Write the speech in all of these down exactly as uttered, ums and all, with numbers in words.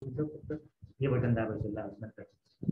हे बटन दाबायचं नंतर.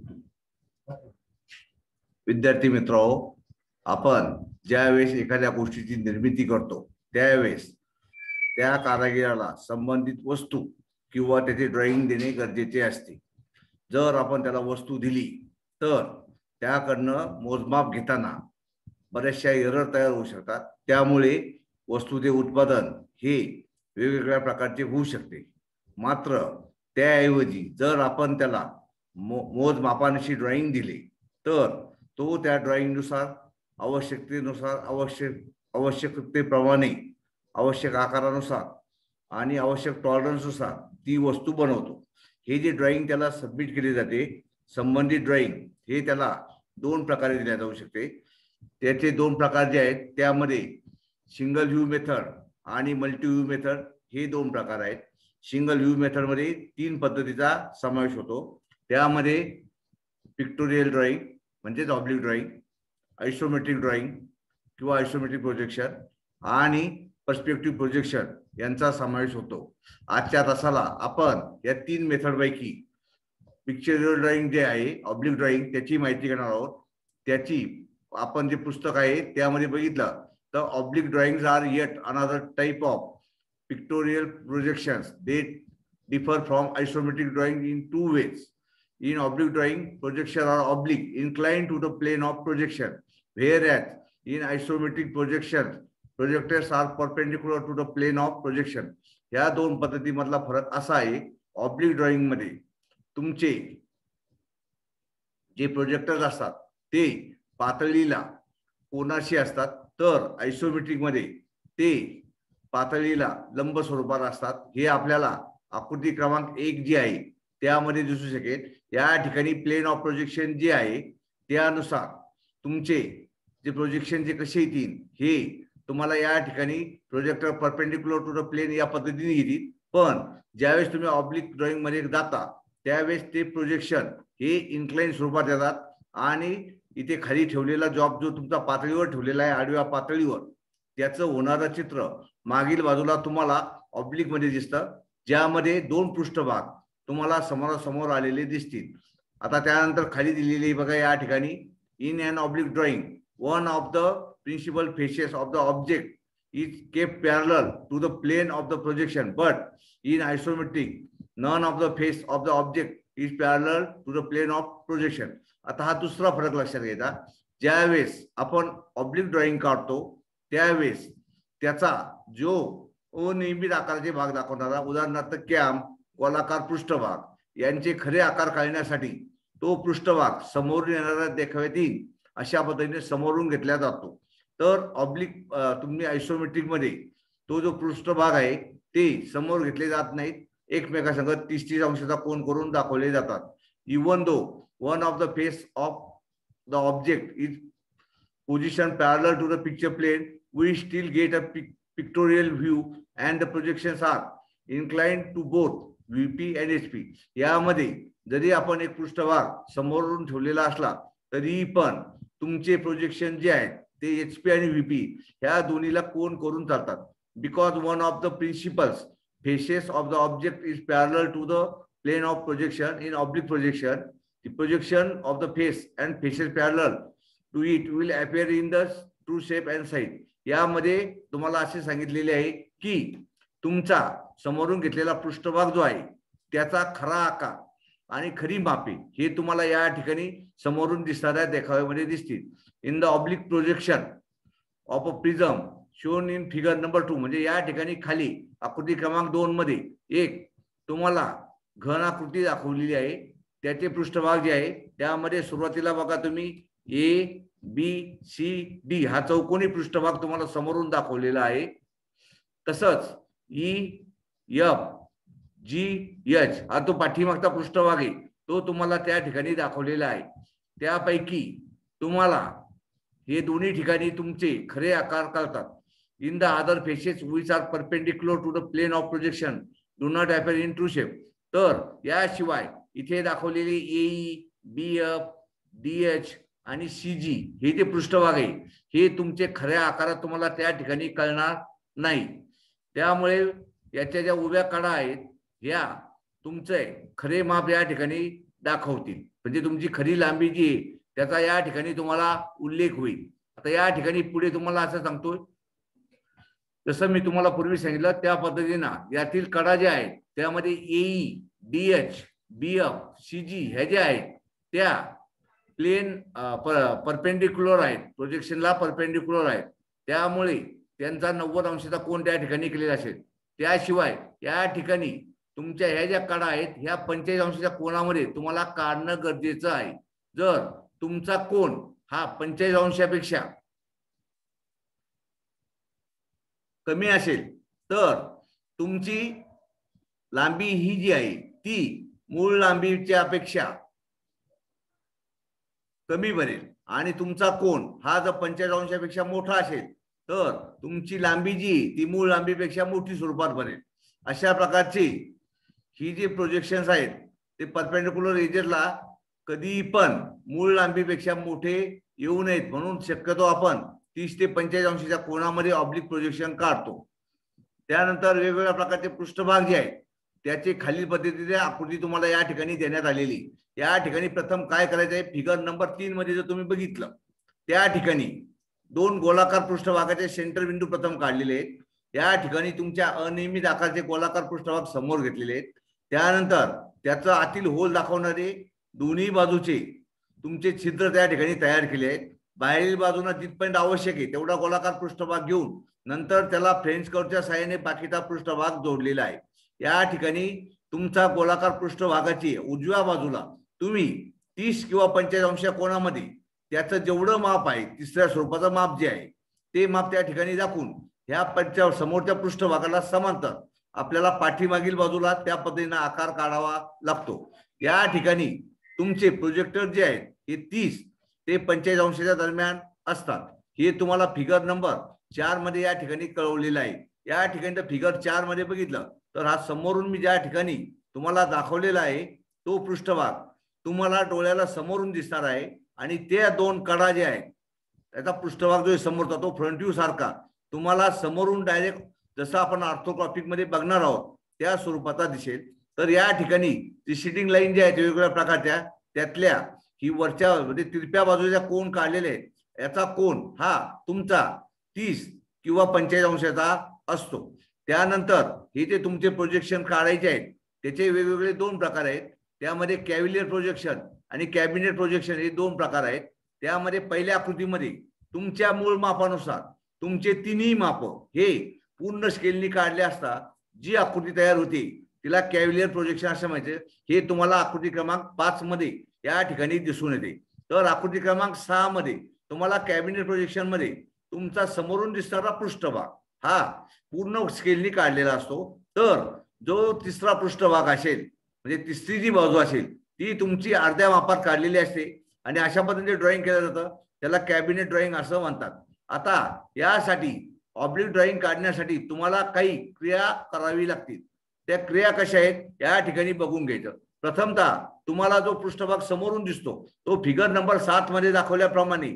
विद्यार्थी मित्रांनो, आपण ज्यावेळेस एखाद्या गोष्टीची निर्मिती करतो त्यावेळेस त्या कारागिराला संबंधित वस्तू किंवा त्याचे ड्रॉइंग देणे गरजेचे असते. जर आपण त्याला वस्तू दिली तर त्याकडनं मोजमाप घेताना बऱ्याचशा एरर तयार होऊ शकतात. त्यामुळे वस्तूचे उत्पादन हे वेगवेगळ्या प्रकारचे होऊ शकते. मात्र त्याऐवजी जर आपण त्याला मो मोजमापांशी ड्रॉइंग दिले तर तो त्या ड्रॉइंगनुसार आवश्यकतेनुसार आवश्यक आवश्यकतेप्रमाणे आवश्यक आकारानुसार आणि आवश्यक टॉलरन्सनुसार ती वस्तू बनवतो. हे जे ड्रॉइंग त्याला सबमिट केले जाते संबंधित ड्रॉइंग हे त्याला दोन प्रकारे दिल्या जाऊ शकते. त्याचे दोन प्रकार जे आहेत त्यामध्ये सिंगल व्ह्यू मेथड आणि मल्टी व्ह्यू मेथड हे दोन प्रकार आहेत. सिंगल व्ह्यू मेथड मध्ये तीन पद्धतीचा समावेश होतो. त्यामध्ये पिक्टोरियल ड्रॉइंग म्हणजेच ऑब्लिक ड्रॉइंग, आयसोमेट्रिक ड्रॉइंग किंवा आयसोमेट्रिक प्रोजेक्शन आणि पर्स्पेक्टिव्ह प्रोजेक्शन यांचा समावेश होतो. आजच्या तासाला आपण या तीन मेथड पैकी पिक्चरियल ड्रॉइंग जे आहे ऑब्लिक ड्रॉइंग त्याची माहिती घेणार आहोत. त्याची आपण जे पुस्तक आहे त्यामध्ये बघितलं तर oblique drawings are yet another type of pictorial projections. They differ from isometric drawing in two ways. In oblique drawing, projections are oblique, inclined to the plane of projection, whereas in isometric projections, projectors are perpendicular to the plane of projection. या दोन पद्धतीमधला फरक असा आहे, oblique drawing मध्ये तुमचे जे projectors असतात ते पातळीला कोनाशी असतात, तर आयसोमेट्रिक मध्ये ते पातळीला लंब स्वरूपात असतात. हे आपल्याला आकृती क्रमांक एक जी आहे त्यामध्ये दिसू शकेल. या ठिकाणी प्लेन ऑफ प्रोजेक्शन जे आहे त्यानुसार तुमचे जे प्रोजेक्शन जे कसे येतील हे तुम्हाला या ठिकाणी projector perpendicular to the plane या पद्धतीने येतील. पण ज्यावेळेस तुम्ही ऑब्लिक ड्रॉइंग मध्ये जाता त्यावेळेस ते प्रोजेक्शन हे इन्क्लाइन स्वरूपात येतात आणि इथे खाली ठेवलेला जॉब जो तुमचा पातळीवर ठेवलेला आहे आडव्या पातळीवर त्याचं होणारं चित्र मागील बाजूला तुम्हाला ऑब्लिक मध्ये दिसतं, ज्यामध्ये दोन पृष्ठभाग तुम्हाला समोरासमोर आलेले दिसतील. आता त्यानंतर खाली दिलेली बघा या ठिकाणी in an oblique drawing one of the principal faces of the object is kept parallel to the plane of the projection, but in isometric none of the face of the object is parallel to the plane of projection. आता हा दुसरा फरक लक्षात घ्यायचा. ज्यावेळेस आपण oblique drawing काढतो त्यावेळेस त्याचा जो अनियमित आकाराचे भाग दाखवणारा उदाहरणार्थ कॅम गोलाकार पृष्ठभाग यांचे खरे आकार काढण्यासाठी तो पृष्ठभाग समोरून येणाऱ्या देखाव्यात येईल अशा पद्धतीने समोरून घेतला जातो. तर ऑब्लिक तुम्ही आयसोमेट्रिक मध्ये तो जो पृष्ठभाग आहे ते समोर घेतले जात नाहीत, एकमेकांसंगत तीस तीस अंशाचा कोन करून दाखवले जातात. Even though one of the face of the object is position parallel to the picture plane, we still get a pictorial view and the projections are inclined to both V P and H P. यामध्ये जरी आपण एक पृष्ठभाग समोरून ठेवलेला असला तरी पण तुमचे प्रोजेक्शन जे आहेत ते H P आणि V P ह्या दोन्हीला कोन करून चालतात. Because one of the principals faces of the object is parallel to the plane of projection in oblique projection, the projection of the face and faces parallel to it will appear in the true shape and size. यामध्ये तुम्हाला असे सांगितलेले आहे की तुमचा समोरून घेतलेला पृष्ठभाग जो आहे त्याचा खरा आकार आणि खरी मापे हे तुम्हाला या ठिकाणी समोरून दिसणाऱ्या देखाव्यामध्ये दिसतील. In the oblique projection of a prism shown in figure number two, म्हणजे या ठिकाणी खाली आकृती क्रमांक दोन मध्ये एक तुम्हाला घन आकृती दाखवलेली आहे. त्याचे पृष्ठभाग जे आहे त्यामध्ये सुरुवातीला बघा तुम्ही ए बी सी डी हा चौकोनी पृष्ठभाग तुम्हाला समोरून दाखवलेला आहे. तसंच ई एफ जी एच हा तो पाठीमागचा पृष्ठभाग आहे तो तुम्हाला त्या ठिकाणी दाखवलेला आहे. त्यापैकी तुम्हाला हे दोन्ही ठिकाणी तुमचे खरे आकार कळतात. In the other faces which are perpendicular to the plane of projection do not appear in true shape. तर याशिवाय इथे दाखवलेले A B F D H आणि सी जी हे जे पृष्ठभाग आहे हे तुमचे खऱ्या आकारात तुम्हाला त्या ठिकाणी कळणार नाही. त्यामुळे याच्या ज्या उभ्या कडा आहेत या तुमचे खरे माप या ठिकाणी दाखवतील, म्हणजे तुमची खरी लांबी जी आहे त्याचा या ठिकाणी तुम्हाला उल्लेख होईल. आता या ठिकाणी पुढे तुम्हाला असं सांगतोय, जसं मी तुम्हाला पूर्वी सांगितलं त्या पद्धतीनं यातील कडा ज्या आहेत त्यामध्ये एई, डीएच, बीएफ, सीजी ह्या ज्या आहेत त्या प्लेन परपेंडिक्युलर आहेत, प्रोजेक्शनला परपेंडिक्युलर आहेत, त्यामुळे त्यांचा नव्वद अंशाचा कोन त्या ठिकाणी केलेला असेल. त्याशिवाय या ठिकाणी तुमच्या ह्या ज्या कडा आहेत ह्या पंचेचाळीस अंशाच्या कोनामध्ये तुम्हाला काढणं गरजेचं आहे. जर तुमचा कोन हा पंचेचाळीस अंशापेक्षा कमी असेल तर तुमची लांबी ही जी आहे ती मूळ लांबीच्या अपेक्षा कमी बनेल आणि तुमचा कोन हा जर पंचेचाळीस अंशापेक्षा मोठा असेल तर तुमची लांबी जी ती मूळ लांबीपेक्षा मोठी स्वरूपात बनेल. अशा प्रकारची ही जी प्रोजेक्शन्स आहेत ते परपेंडिक्युलर एजेसला कधी पण मूळ लांबीपेक्षा मोठे येऊ नयेत, म्हणून शक्यतो आपण तीस ते पंचेचाळीस अंशाच्या कोनामध्ये ऑब्लिक प्रोजेक्शन काढतो. त्यानंतर वेगवेगळ्या प्रकारचे पृष्ठभाग जे आहेत त्याची खालील पद्धतीने आकृती तुम्हाला या ठिकाणी देण्यात आलेली. या ठिकाणी प्रथम काय करायचं आहे, फिगर नंबर तीन मध्ये जर तुम्ही बघितलं त्या ठिकाणी दोन गोलाकार पृष्ठभागाचे सेंटर बिंदू प्रथम काढलेले आहेत. या ठिकाणी तुमच्या अनियमित आकाराचे गोलाकार पृष्ठभाग समोर घेतलेले आहेत. त्यानंतर त्याचं आतील होल दाखवणारे दोन्ही बाजूचे तुमचे छिद्र त्या ठिकाणी तयार केले आहेत. बाहेरील बाजूला जिथपर्यंत आवश्यक आहे तेवढा गोलाकार पृष्ठभाग घेऊन नंतर त्याला फ्रेंच कर्वच्या साहाय्याने बाकीचा पृष्ठभाग जोडलेला आहे. या ठिकाणी तुमचा गोलाकार पृष्ठभागाची उजव्या बाजूला तुम्ही तीस किंवा पंचेचाळीस अंश कोनामध्ये त्याचं जेवढं माप आहे तिसऱ्या स्वरूपाचं माप जे आहे ते माप त्या ठिकाणी दाखवून ह्या पंचा समोरच्या पृष्ठभागाला समांतर आपल्याला पाठीमागील बाजूला त्या पद्धतीने आकार काढावा लागतो. या ठिकाणी तुमचे प्रोजेक्टर जे आहेत हे तीस ते पंचेचाळीस अंशाच्या दरम्यान असतात. हे तुम्हाला फिगर नंबर चार मध्ये या ठिकाणी कळवलेलं आहे. या ठिकाणी फिगर चार मध्ये बघितलं तर हा समोरून मी ज्या ठिकाणी तुम्हाला दाखवलेला आहे तो पृष्ठभाग तुम्हाला डोळ्याला समोरून दिसणार आहे आणि त्या दोन कडा जे आहेत त्याचा पृष्ठभाग जो समोरचा तो फ्रंट व्ह्यू सारखा तुम्हाला समोरून डायरेक्ट जसं आपण ऑर्थोग्राफिक मध्ये बघणार आहोत त्या स्वरूपाचा दिसेल. तर या ठिकाणी रिसिटिंग लाईन ज्या आहेत वेगवेगळ्या प्रकारच्या त्यातल्या ही वरच्या म्हणजे तिरप्या बाजूच्या कोन काढलेले आहेत याचा कोन हा तुमचा तीस किंवा पंचेचाळीस अंशाचा असतो. त्यानंतर हे जे तुमचे प्रोजेक्शन काढायचे आहेत त्याचे वेगवेगळे दोन प्रकार आहेत. त्यामध्ये कॅव्हिलियर प्रोजेक्शन आणि कॅबिनेट प्रोजेक्शन हे दोन प्रकार आहेत. त्यामध्ये पहिल्या आकृतीमध्ये तुमच्या मूळ मापानुसार तुमचे तिन्ही माप हे पूर्ण स्केलनी काढले असता जी आकृती तयार होती तिला कॅव्हिलियर प्रोजेक्शन असं म्हणायचं. हे तुम्हाला आकृती क्रमांक पाच मध्ये या ठिकाणी दिसून येते. तर आकृती क्रमांक सहा मध्ये तुम्हाला कॅबिनेट प्रोजेक्शन मध्ये तुमचा समोरून दिसणारा पृष्ठभाग हा पूर्ण स्केलनी काढलेला असतो. तर जो तिसरा पृष्ठभाग असेल म्हणजे तिसरी जी बाजू असेल ती तुमची अर्ध्या मापात काढलेली असते आणि अशा पद्धतीने ड्रॉइंग केलं जातं. त्याला कॅबिनेट ड्रॉइंग असं म्हणतात. आता यासाठी ऑब्लिक ड्रॉइंग काढण्यासाठी तुम्हाला काही क्रिया करावी लागतील. त्या क्रिया कशा आहेत या ठिकाणी बघून घ्यायचं. प्रथमतः तुम्हाला जो पृष्ठभाग समोरून दिसतो तो फिगर नंबर सात मध्ये दाखवल्याप्रमाणे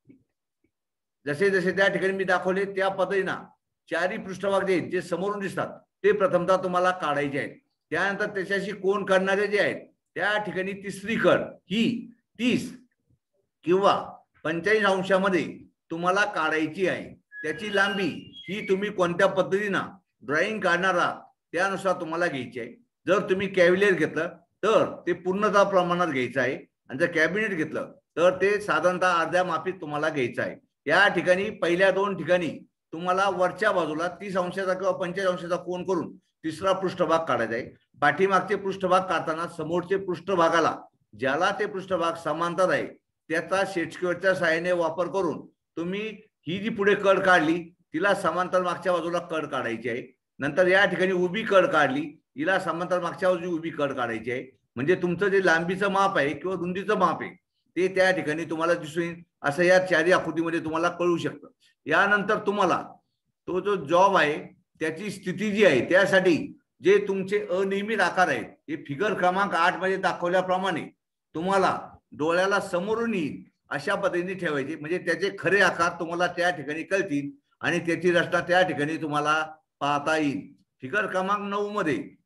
जसे जसे त्या ठिकाणी मी दाखवले त्या पद्धतीनं चारही पृष्ठभाग जे जे समोरून दिसतात ते प्रथमतः तुम्हाला काढायचे आहेत. त्यानंतर त्याच्याशी कोन काढणारे जे आहेत त्या ठिकाणी तिसरी कड ही तीस किंवा पंचेचाळीस अंशामध्ये तुम्हाला काढायची आहे. त्याची लांबी ही तुम्ही कोणत्या पद्धतीनं ड्रॉइंग काढणार आहात त्यानुसार तुम्हाला घ्यायची आहे. जर तुम्ही कॅव्हिलियर घेतलं तर ते पूर्णतः प्रमाणात घ्यायचं आहे आणि जर कॅबिनेट घेतलं तर ते साधारणतः अर्ध्या मापीत तुम्हाला घ्यायचं आहे. या ठिकाणी पहिल्या दोन ठिकाणी तुम्हाला वरच्या बाजूला तीस अंशाचा किंवा पंचेचाळीस अंशाचा कोन करून तिसरा पृष्ठभाग काढायचा आहे. पाठीमागचे पृष्ठभाग काढताना समोरचे पृष्ठभागाला ज्याला ते पृष्ठभाग समांतर आहे त्याचा सेट स्क्वेअरच्या सहाय्याने वापर करून तुम्ही ही जी पुढे कड काढली तिला समांतर मागच्या बाजूला कड काढायची आहे. नंतर या ठिकाणी उभी कड काढली हिला समांतर मागच्या बाजूला उभी कड काढायची आहे. म्हणजे तुमचं जे लांबीचं माप आहे किंवा रुंदीचं माप आहे ते त्या ठिकाणी तुम्हाला दिसून येईल. असं या चारही आकृतीमध्ये तुम्हाला कळू शकतं. यानंतर तुम्हाला तो जो जॉब आहे त्याची स्थिती जी आहे त्यासाठी जे तुमचे अनियमित आकार आहेत हे फिगर क्रमांक आठ मध्ये दाखवल्याप्रमाणे तुम्हाला डोळ्याला समोरून येईल अशा पद्धतीने ठेवायचे. म्हणजे त्याचे खरे आकार तुम्हाला त्या ठिकाणी कळतील आणि त्याची रचना त्या ठिकाणी तुम्हाला पाहता येईल. फिगर क्रमांक नऊ मध्ये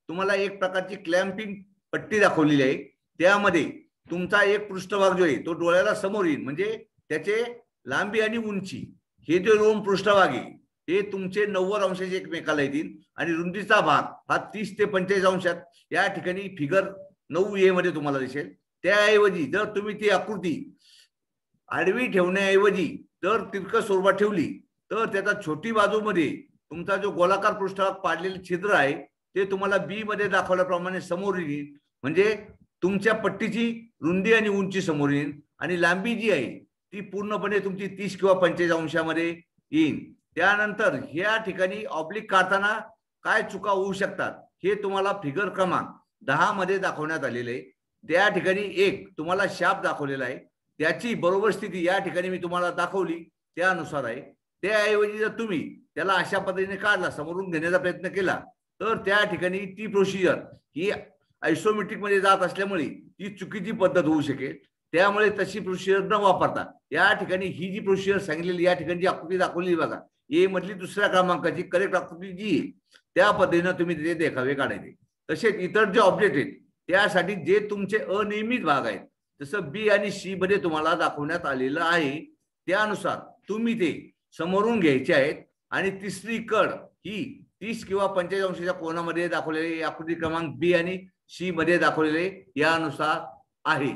तुम्हाला एक प्रकारची क्लॅम्पिंग पट्टी दाखवलेली आहे. त्यामध्ये तुमचा एक पृष्ठभाग जो आहे तो डोळ्याला समोर येईल, म्हणजे त्याचे लांबी आणि उंची हे जे दोन पृष्ठभाग आहे हे तुमचे नव्वद अंशाचे एकमेकाला येतील आणि रुंदीचा भाग हा तीस ते पंचेचाळीस अंशात या ठिकाणी फिगर नऊ ए मध्ये तुम्हाला दिसेल. त्याऐवजी जर तुम्ही ती आकृती आडवी ठेवण्याऐवजी जर तिरकस स्वरूपात ठेवली तर त्याचा छोटी बाजूमध्ये तुमचा जो गोलाकार पृष्ठभाग पाडलेले छिद्र आहे ते तुम्हाला बी मध्ये दाखवल्याप्रमाणे समोर येईल, म्हणजे तुमच्या पट्टीची रुंदी आणि उंची समोर येईल आणि लांबी जी आहे ती पूर्णपणे तुमची तीस किंवा पंचेचाळीस अंशामध्ये येईल. त्यानंतर ह्या ठिकाणी ऑब्लिक काढताना काय चुका होऊ शकतात हे तुम्हाला फिगर क्रमांक दहा मध्ये दाखवण्यात आलेले आहे. त्या ठिकाणी एक तुम्हाला शाप दाखवलेला आहे, त्याची बरोबर स्थिती या ठिकाणी मी तुम्हाला दाखवली त्यानुसार आहे. त्याऐवजी जर तुम्ही त्याला अशा पद्धतीने काढला, समोरून घेण्याचा प्रयत्न केला तर त्या ठिकाणी ती प्रोसिजर ही आयसोमेट्रिक मध्ये जात असल्यामुळे ती चुकीची पद्धत होऊ शकेल. त्यामुळे तशी प्रोसिजर न वापरता या ठिकाणी ही जी प्रोसिजर सांगितलेली या ठिकाणी जी आकृती दाखवली बघा ए मधली दुसऱ्या क्रमांकाची करेक्ट आकृती जी आहे त्या पद्धतीने तुम्ही तिथे देखावे काढायचे. तसेच इतर जे ऑब्जेक्ट आहेत त्यासाठी जे तुमचे अनियमित भाग आहेत जसं बी आणि सी मध्ये तुम्हाला दाखवण्यात आलेलं आहे त्यानुसार तुम्ही ते समोरून घ्यायचे आहेत आणि तिसरी कड ही तीस किंवा पंचेचाळीस अंशाच्या कोनामध्ये दाखवलेले आकृती क्रमांक बी आणि सी मध्ये दाखवलेले यानुसार आहे.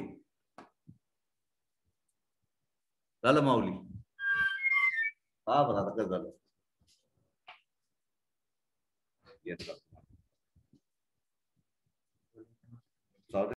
झालं माऊली? हा बरं आता काय झालं.